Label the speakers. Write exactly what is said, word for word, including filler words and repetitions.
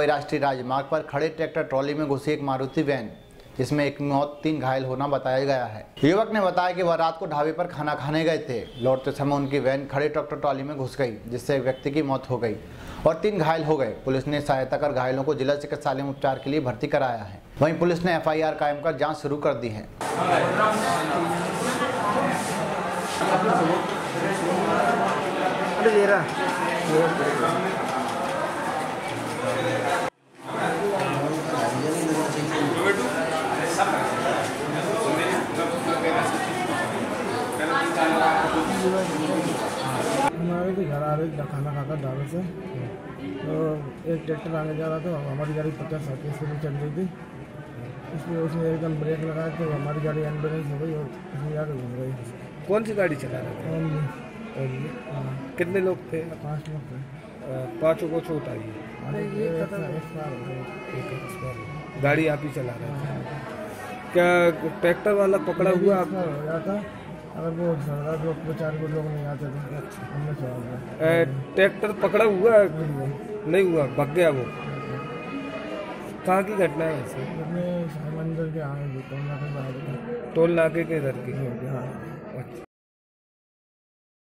Speaker 1: वहीं राष्ट्रीय राजमार्ग पर खड़े ट्रैक्टर ट्रॉली में घुसी एक मारुति वैन, जिसमें एक मौत तीन घायल होना बताया गया है। युवक ने बताया कि वह रात को ढाबे पर खाना खाने गए थे। लौटते समय उनकी वैन खड़े ट्रैक्टर ट्रॉली में घुस गई, जिससे एक व्यक्ति की मौत हो गई और तीन घायल हो गए। पुलिस ने सहायता कर घायलों को जिला चिकित्सालय में उपचार के लिए भर्ती कराया है। वहीं पुलिस ने एफ आई आर कायम कर जाँच शुरू कर दी है।
Speaker 2: हमारे भी घर आ रहे थे खाना खाकर ढाबे से, तो एक ट्रैक्टर आने जा रहा था। हमारी गाड़ी पचास साठ की स्पीड में चल रही थी। इसमें उसने एकदम ब्रेक लगाया तो हमारी गाड़ी एम्बुलेंस हो गई और उसमें आगे घूम गई।
Speaker 3: कौन सी गाड़ी चला रहे थे? कितने लोग थे?
Speaker 2: पाँच लोग थे।
Speaker 3: पाँचों को चोट आई है? गाड़ी आप ही चला रहे थे? क्या ट्रैक्टर वाला पकड़ा हुआ आपको?
Speaker 2: हो जाता अगर वो दो चार को लोग नहीं आते थे, हमने चला।
Speaker 3: ट्रैक्टर पकड़ा हुआ नहीं हुआ, भाग गया वो। कहाँ की घटना है?
Speaker 2: मंदिर के आगे टोल नाके
Speaker 3: टोल नाके के इधर की।
Speaker 2: हाँ।